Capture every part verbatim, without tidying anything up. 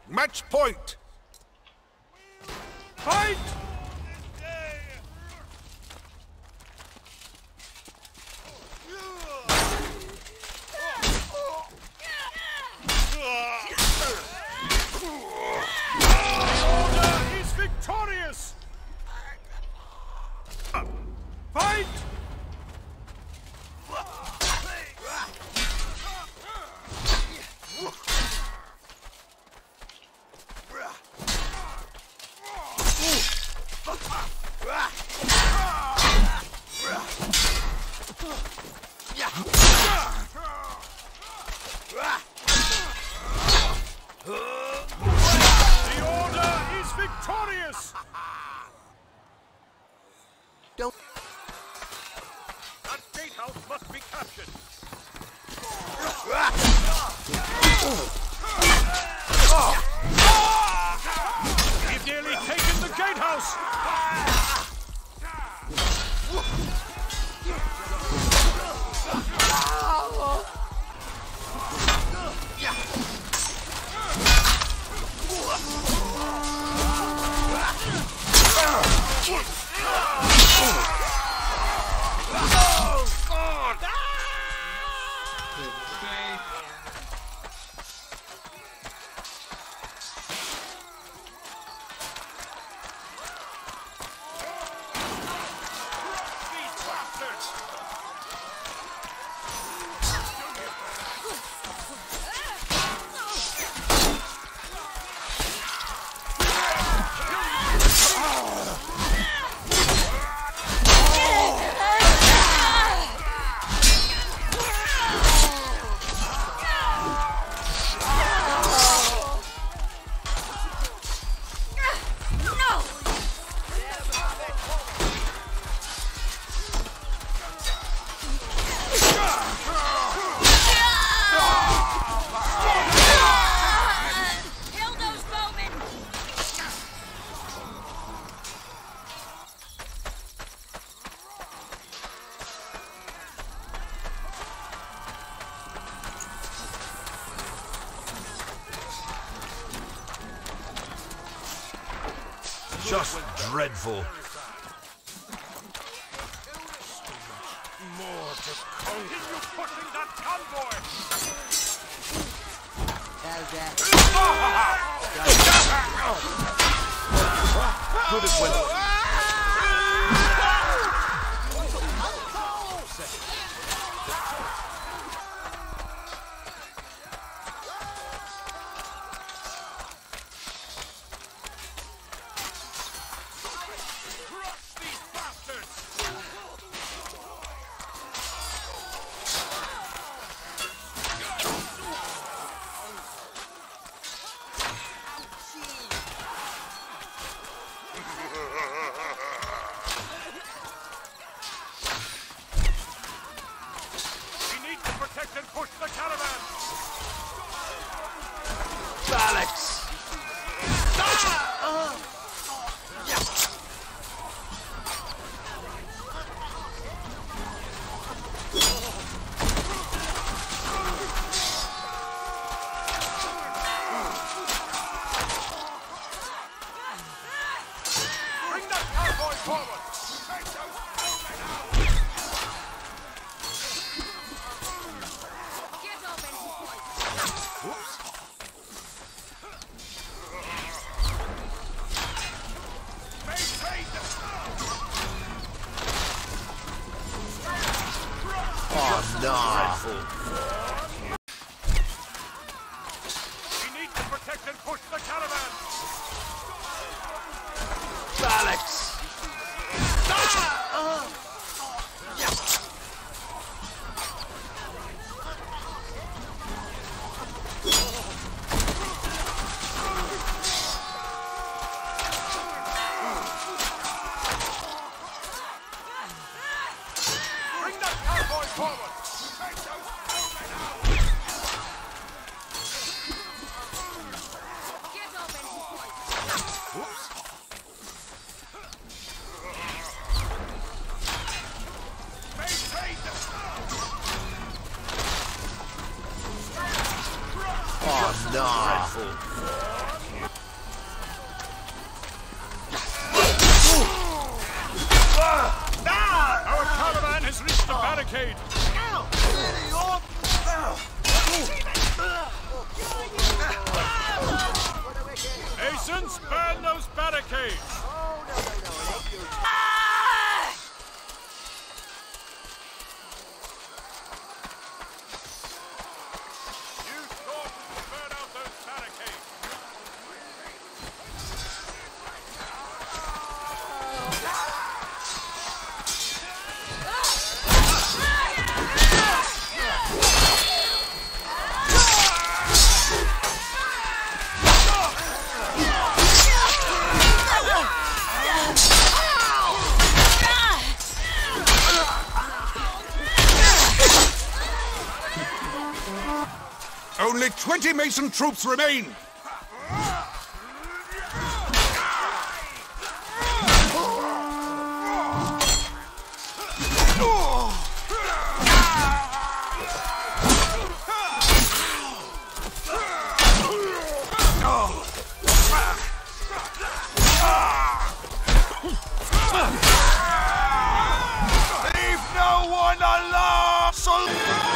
Match point! Fight! The Order is victorious! Fight! The Order is victorious! Don't... That gatehouse must be captured! He's nearly taken the gatehouse! Just dreadful. More to continue pushing that convoy! Could have went. And push the caravan! Alex! Bring that convoy forward! Oh, no. We need to protect and push the caravan! Alex! Bring that convoy forward! Oh, no. barricade! Masons, man those barricades! Use torches to burn out those barricades! Only twenty Mason troops remain! Leave no one alone! So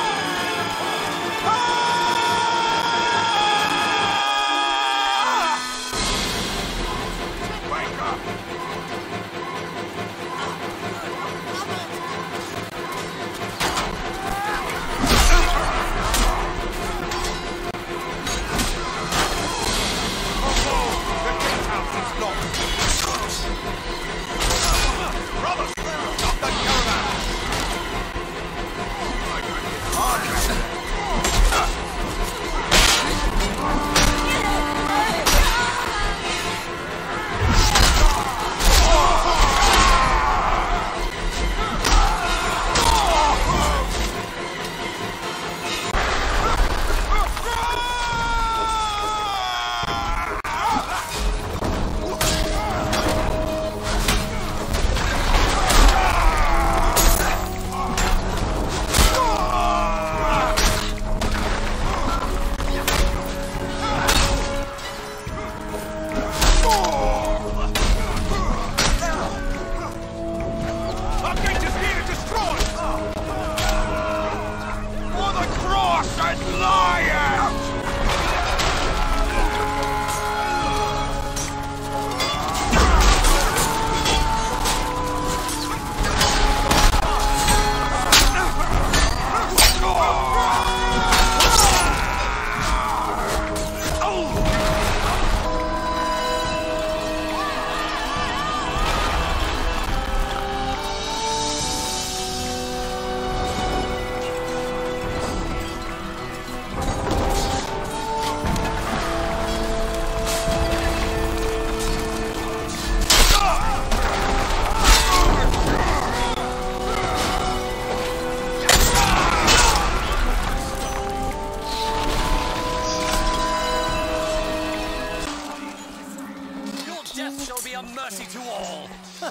shall be a mercy to all.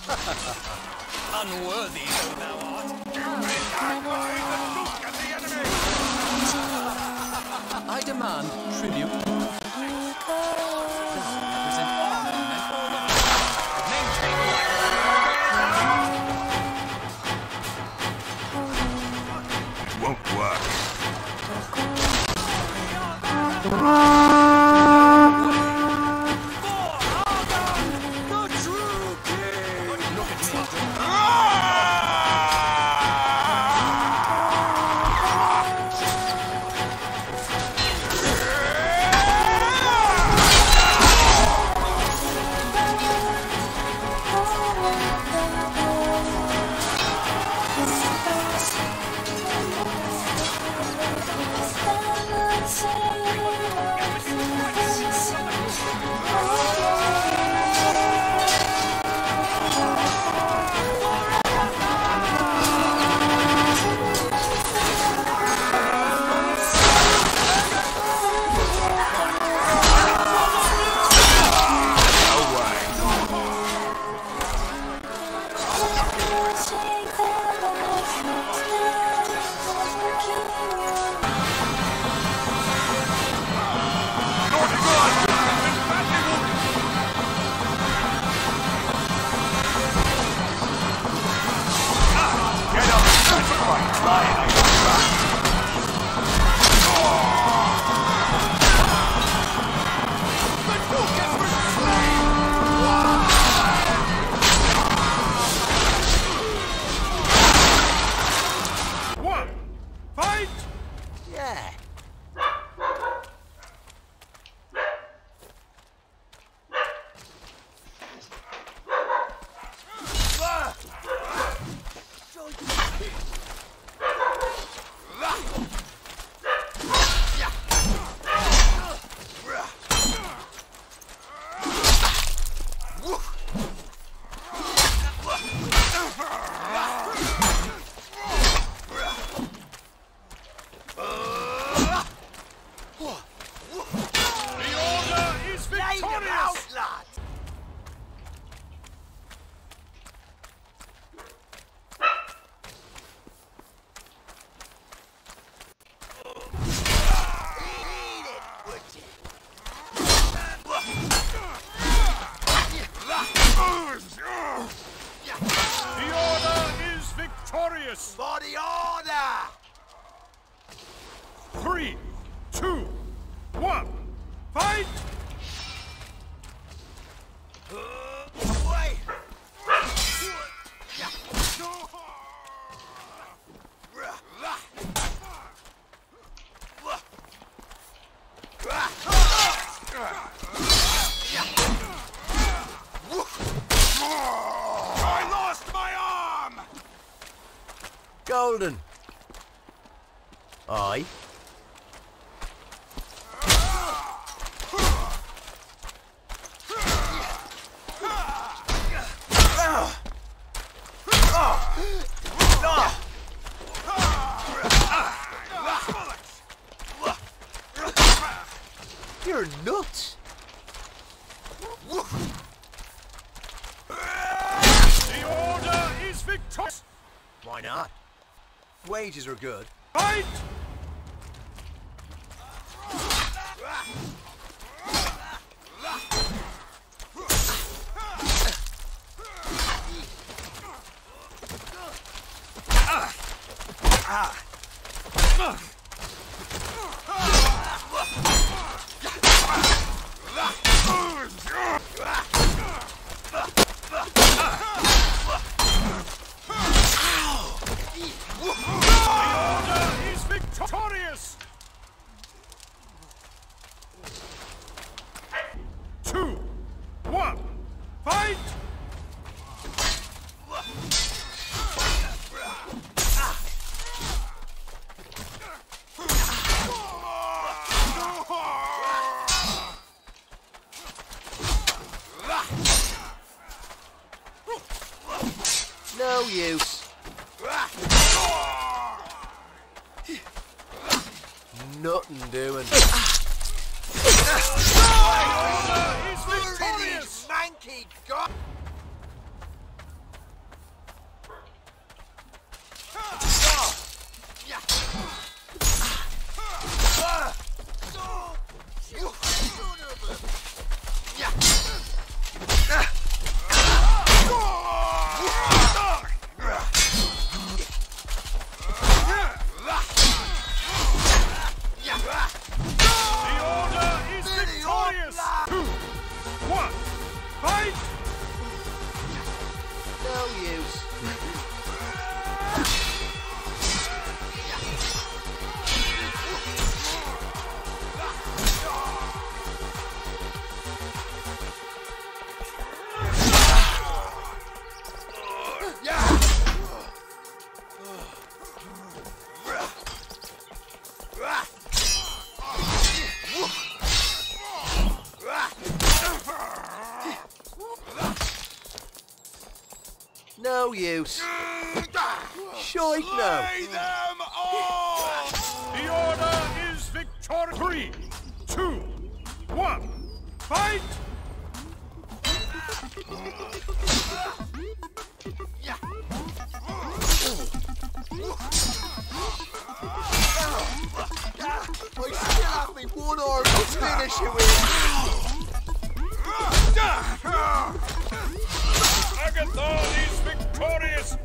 Unworthy though thou art. I demand tribute. Represent honor and all the maintain It won't work. victorious! For the order! Three, two, one, fight! Wait! I lost my arm! Golden. Aye. You're nuts. The order is victorious! Why not? Wages are good. Fight! Victorious! Two, one, fight! No use. Nothing doing. He's victorious! Manky god! The order is victorious! Two, one, fight! No use. No use. Shite no. Lay them all! The order is victorious! Three, two, one, fight! I still have me one arm to finish it with. Agatha is victorious!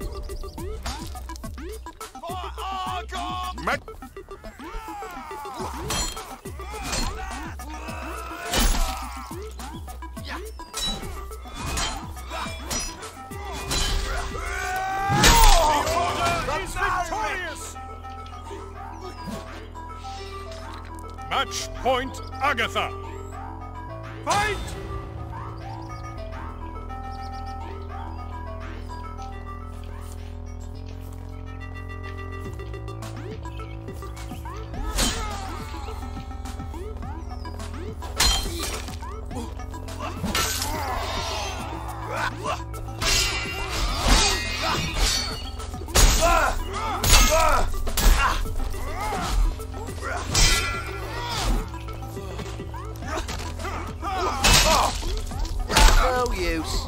Met He's victorious! Match point, Agatha! Fight! No use.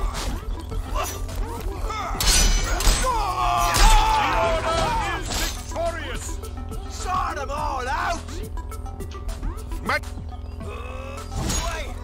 The order is victorious! Sort them all out! Met Wait!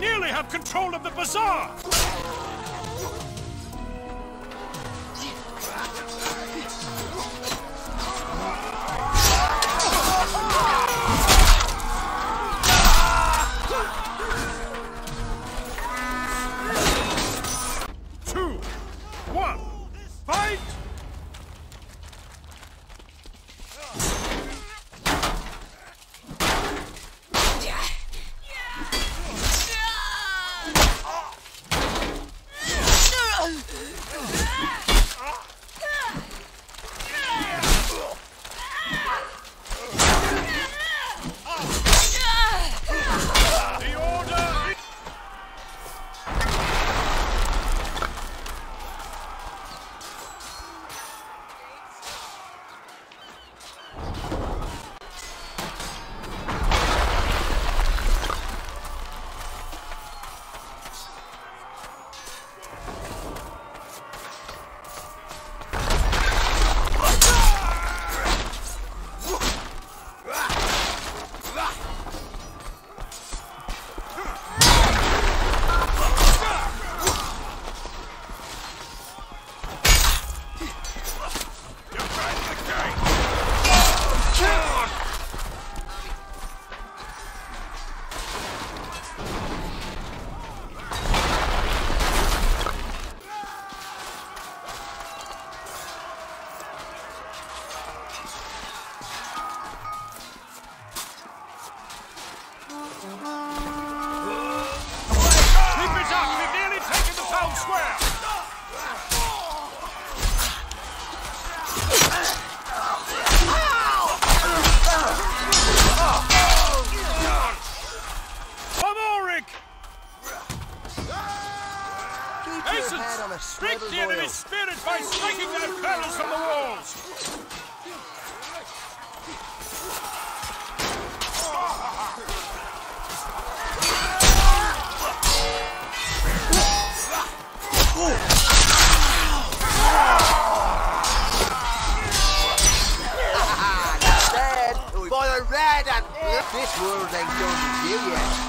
nearly have control of the bazaar! Two, one, fight! Break the enemy's spirit by striking their barrels from the walls! Dead by the red and this world ain't done with you yet.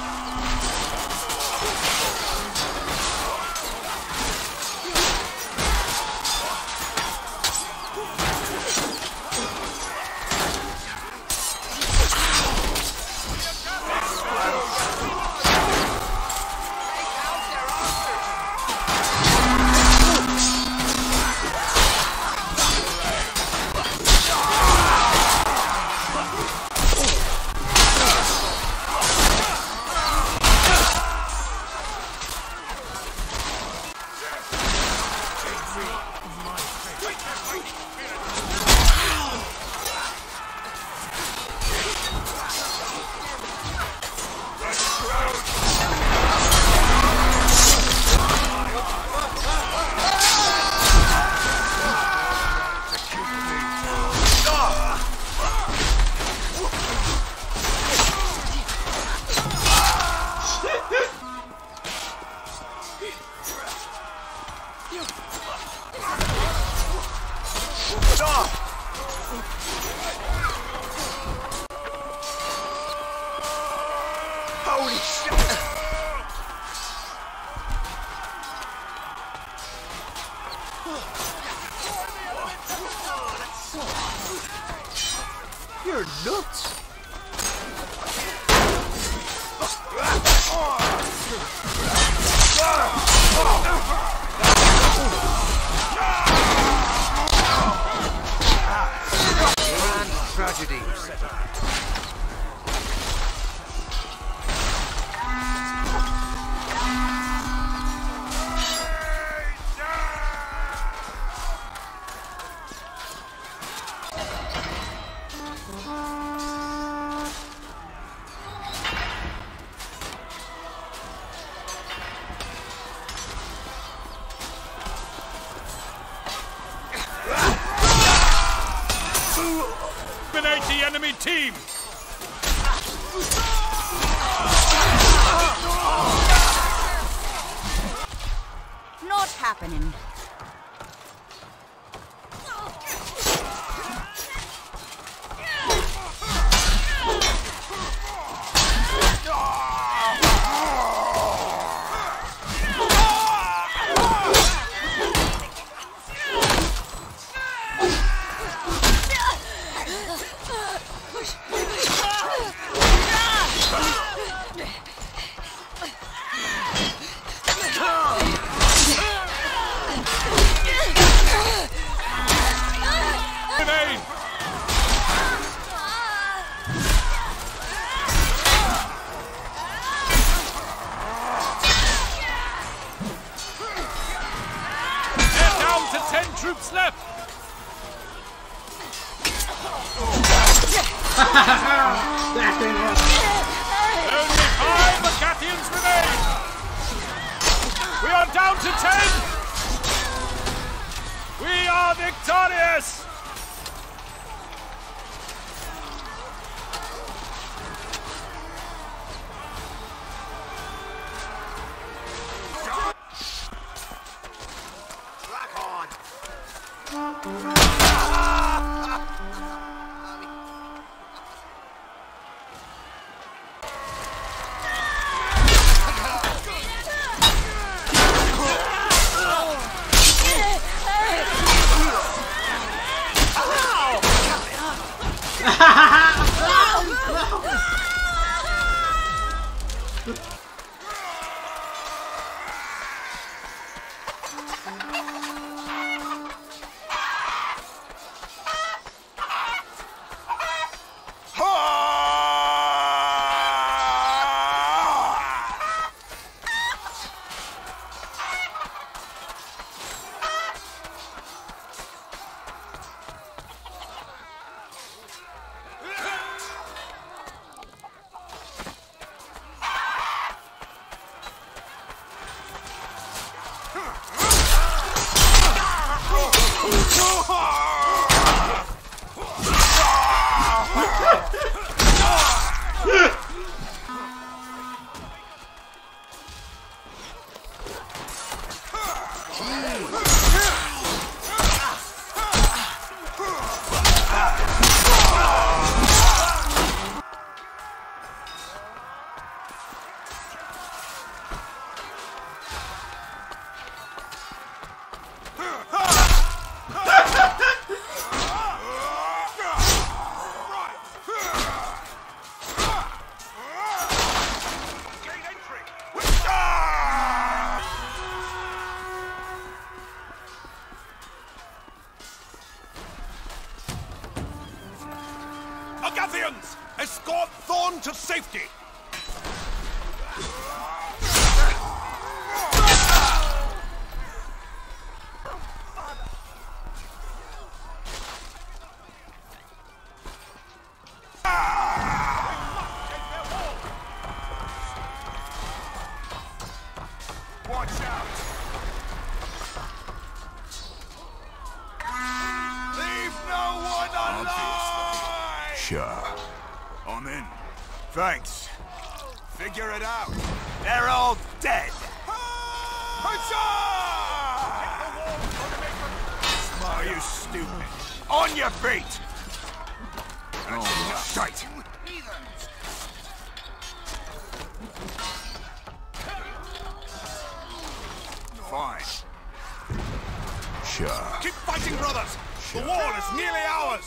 Holy shit! You're nuts! And tragedy. Eliminate the enemy team! Not happening. troops left. Only five Magathians remain. We are down to ten. We are victorious. Magathians, escort Thorn to safety. Watch out! Leave no one alive! Sure. I'm in. Thanks. Figure it out. They're all dead. Are you stupid? On your feet! Oh, shite! Fine. Sure. Keep fighting, brothers! The wall is nearly ours!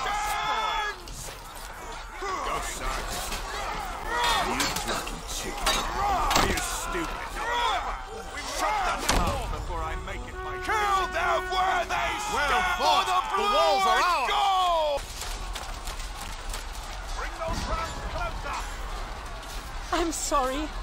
Go, Sarge. You fucking chicken. Are you stupid? Shut them up before I make it my Kill them where they stand! Well fought! The, the walls are ours! Go! Bring those rounds closer! I'm sorry.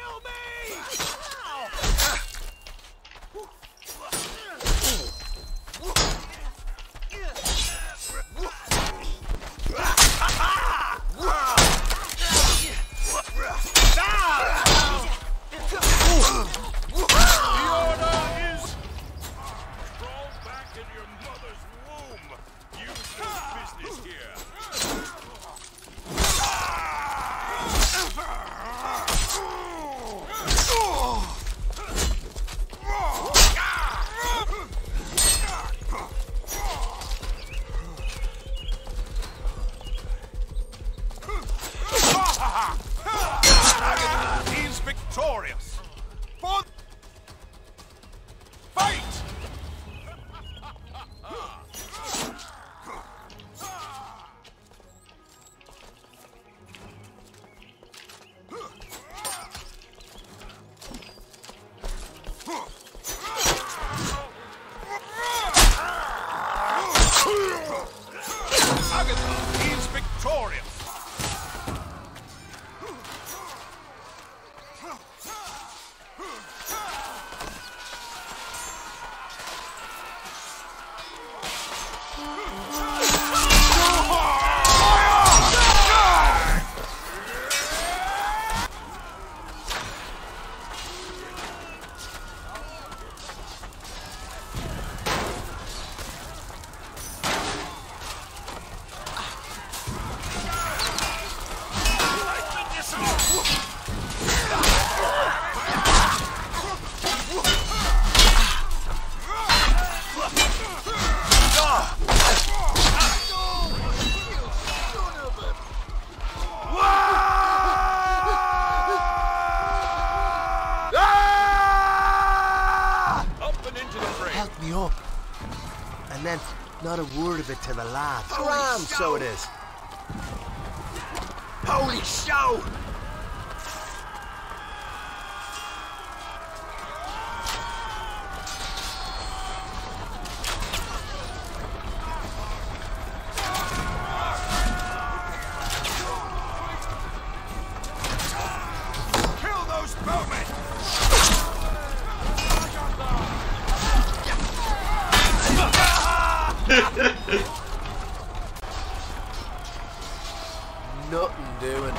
Kill me! And then, not a word of it to the lads. Ram, so it is. Holy show! Kill those bowmen! Nothing doing.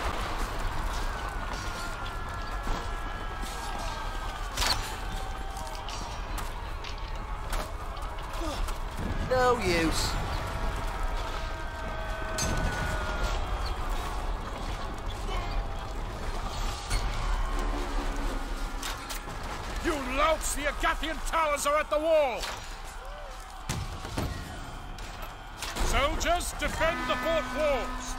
No use. You louts! The Agathian towers are at the wall! Soldiers, defend the fort walls!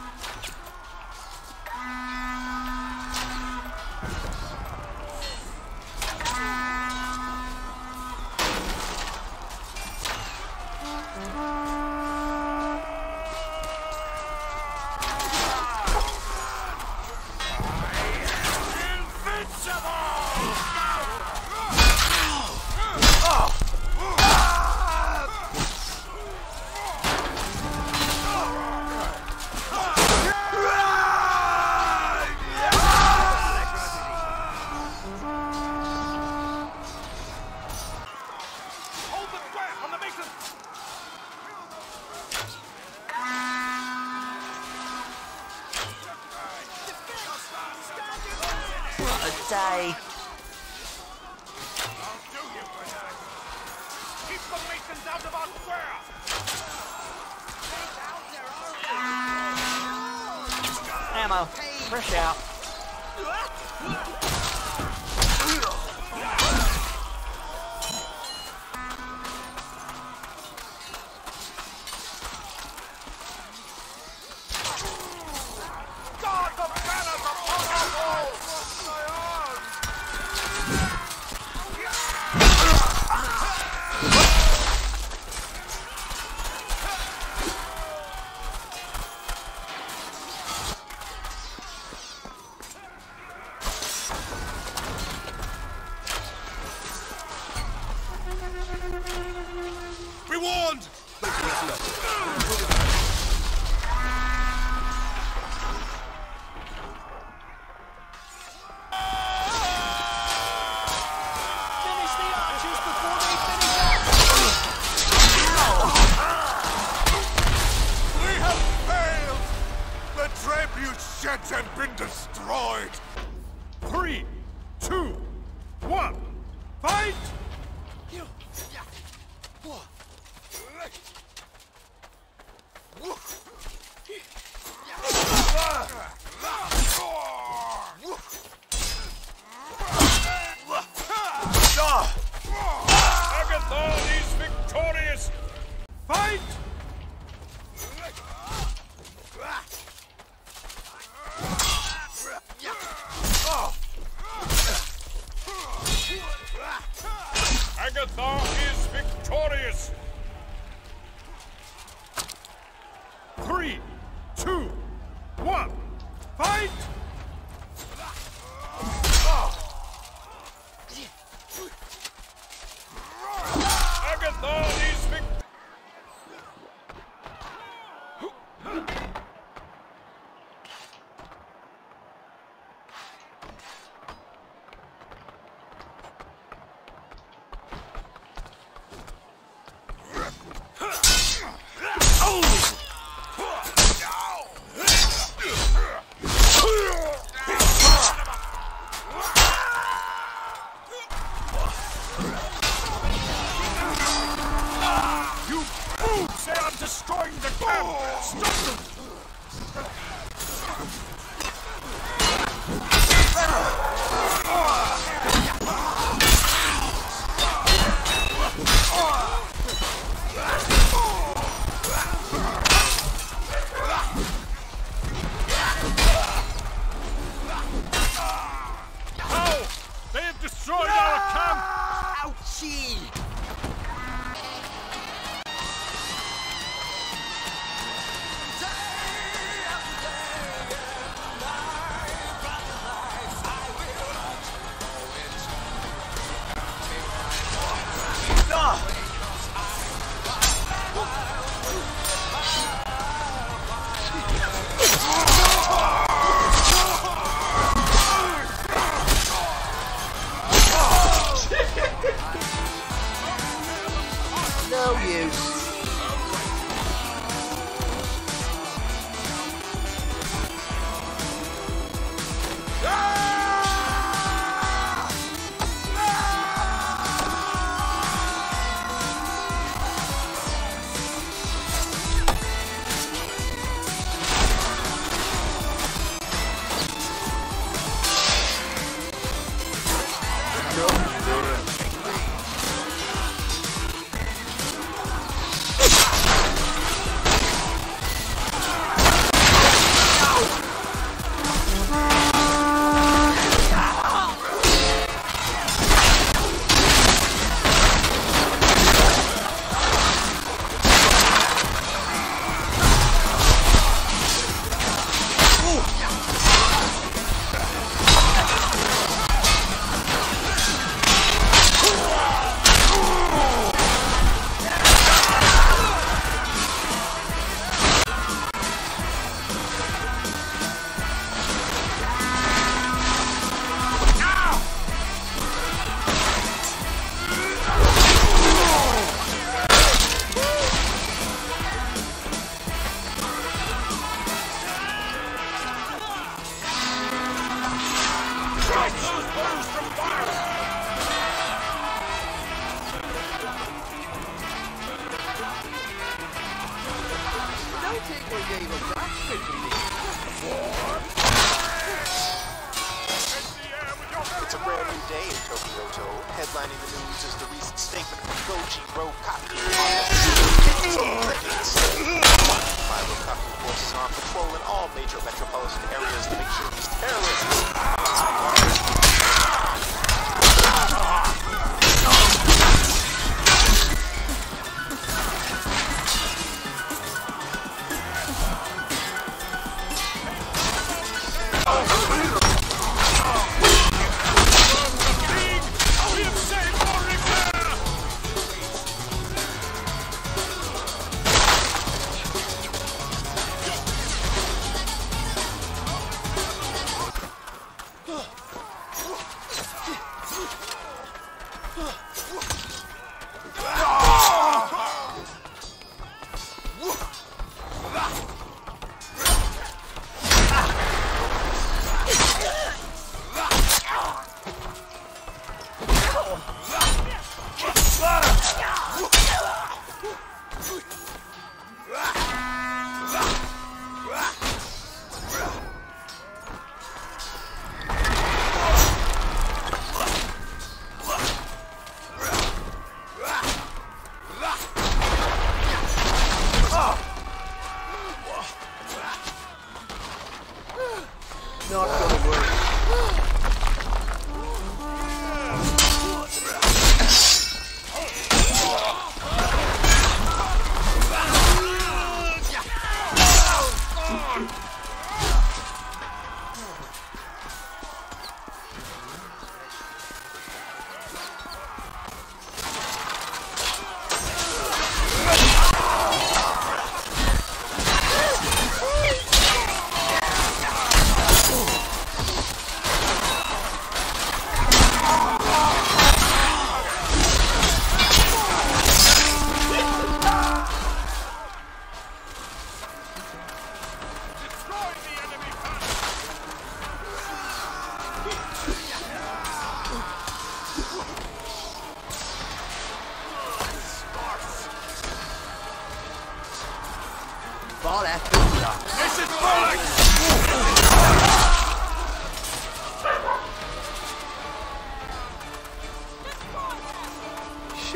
Day. I'll do you for that. Keep the Masons out of our square! Ammo. Fresh out. God, the banners upon our walls! have been destroyed! Three, two, one, fight! Agathon is victorious! Fight! Agathon is victorious! Three, two, one, fight! Agathon is victorious! Destroying the camp! Stop them! How? They have destroyed our camp! Ouchie! No use. It's a brand new day in Tokyo-to. Headlining the news is the recent statement from Goji Rokaku. My Rokaku forces are on patrol in all major metropolitan areas to make sure these terrorists...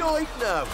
Right now.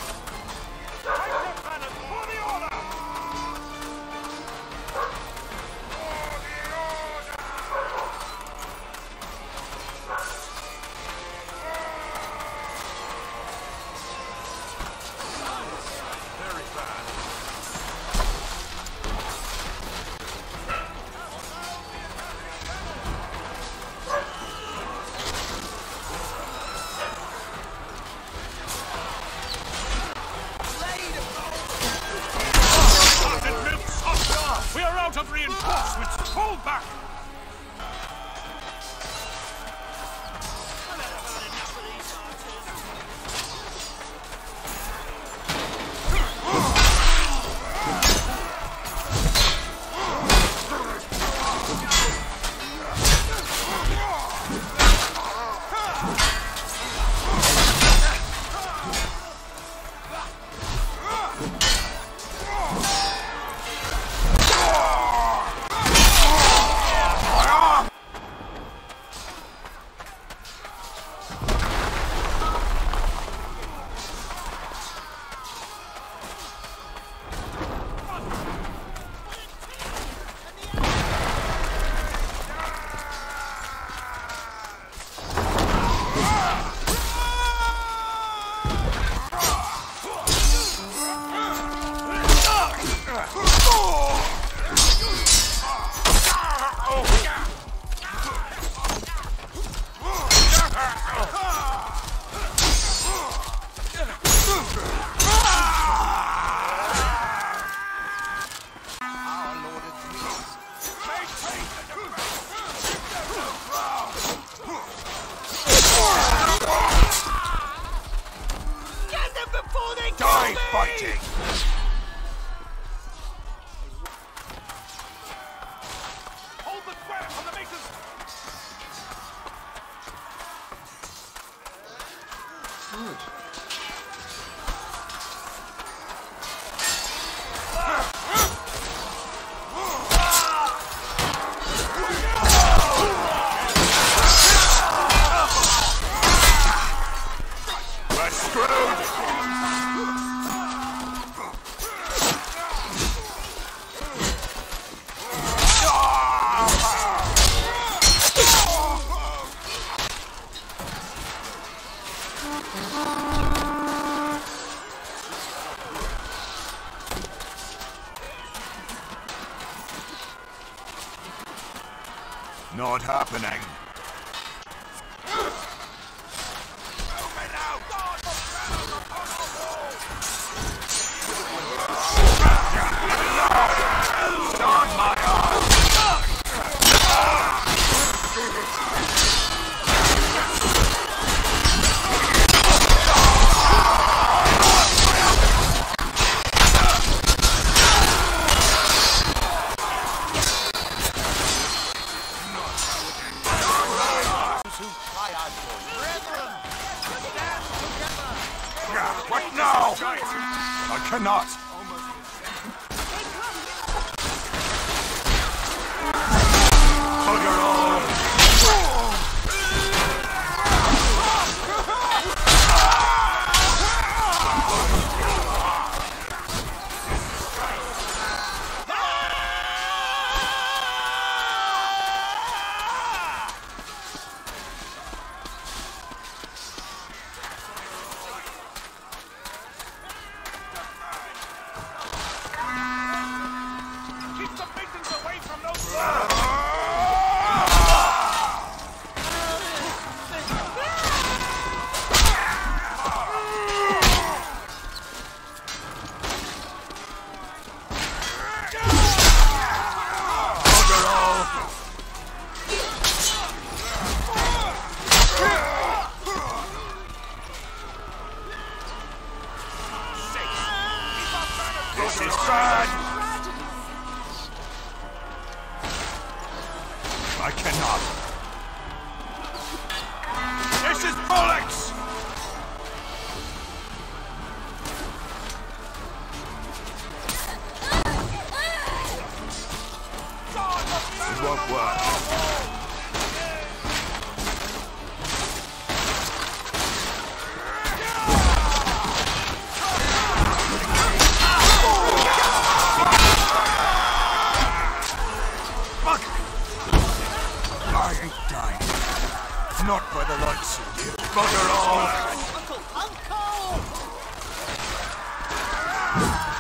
We are out of reinforcements! Fall back! Die fighting! Hold the square on the masons! We're screwed! Not happening. On my arm! What now? I cannot. Bugger all. likes of you. Bugger off! Uncle! Uncle!